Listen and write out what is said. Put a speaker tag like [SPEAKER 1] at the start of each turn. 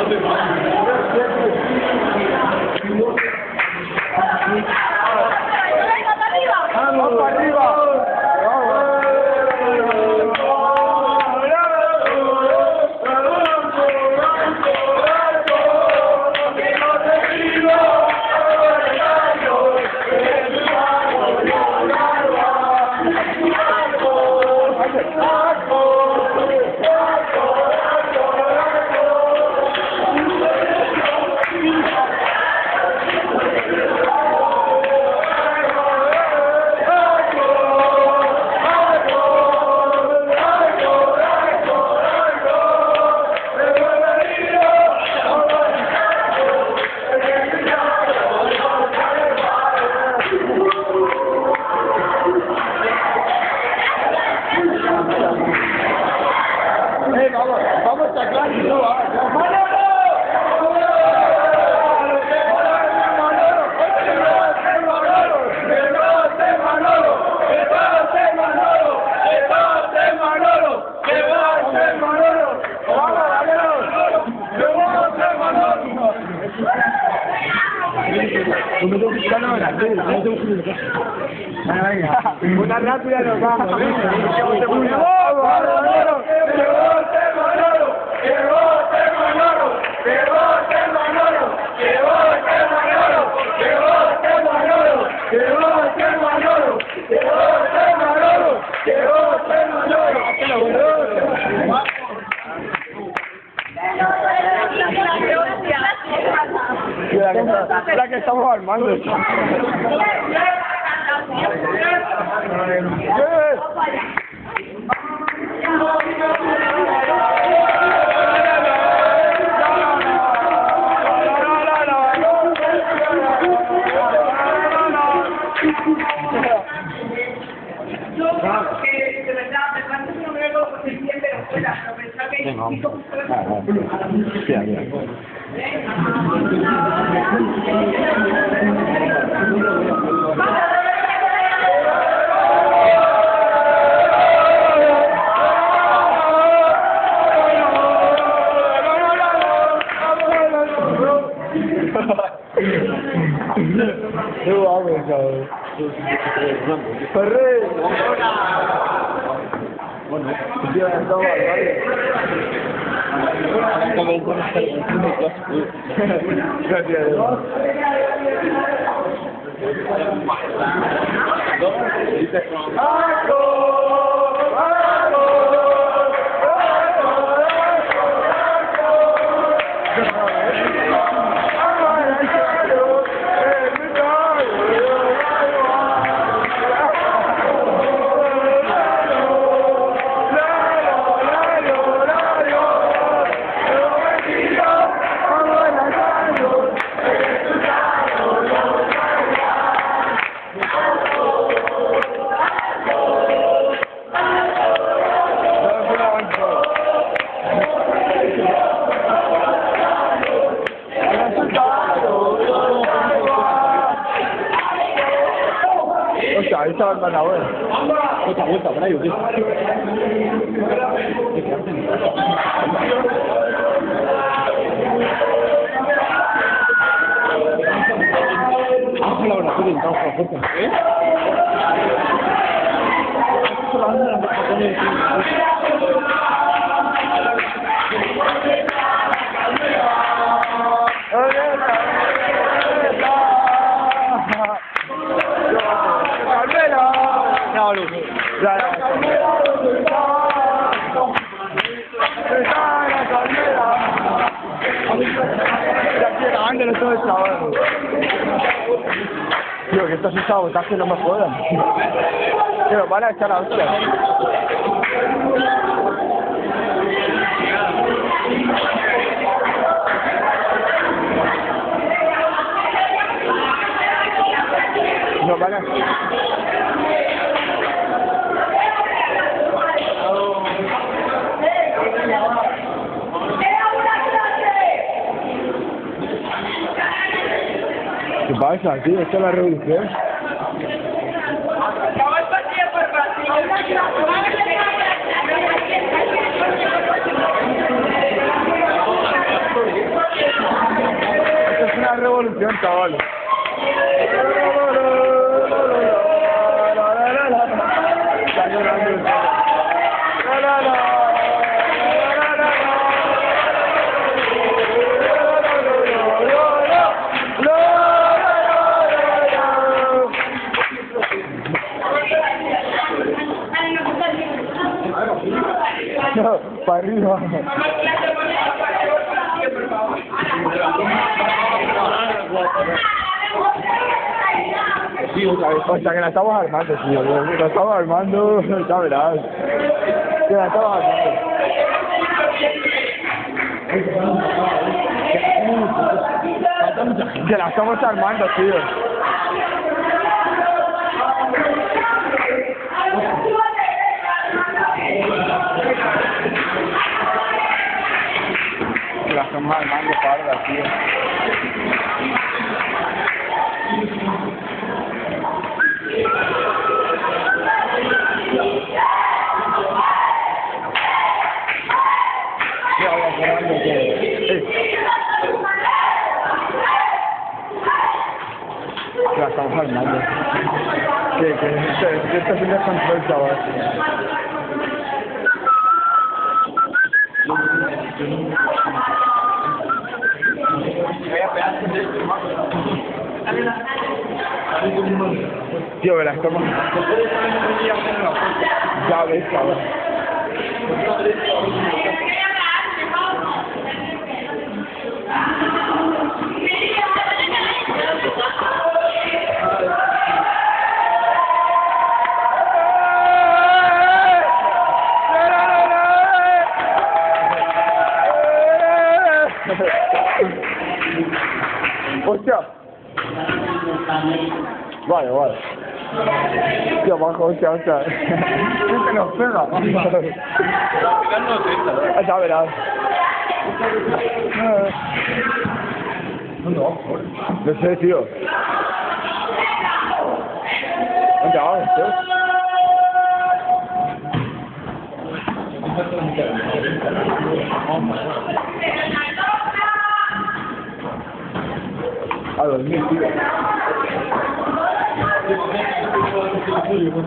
[SPEAKER 1] ¡Vamos para arriba! Vamos a sacar y no va. Una rápida nos vamos. La que estamos armando. Ahí estaba el ganador. Otra vuelta por ahí, ¿o qué? Ah, la hora, pueden entrar por fuerza. ¿Eh? Tío, que estos sabotajes no me jodan. Que nos van a echar a hostia. Nos van a... ¿Qué pasa, tío? ¿Esto es la revolución? la revolución, chaval. Está llorando. No, para arriba. O sea que la estamos armando, tío. La estamos armando, ya verás. Que la estamos armando. Que la estamos armando, tío. Que la estamos armando, parda, tío. La estamos armando. Que este fin de control, chaval. Tío, verás cómo... Ya ves, chaval. Hostia. Vale. Tío, bajo, hostia. Que nos pega. Ya verás. No sé, tío. ¿Dónde vamos, tío? A dormir, tío.